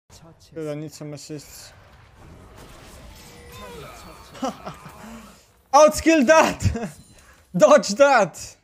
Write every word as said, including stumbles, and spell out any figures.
Good, I need some assists. Outskill that! Dodge that!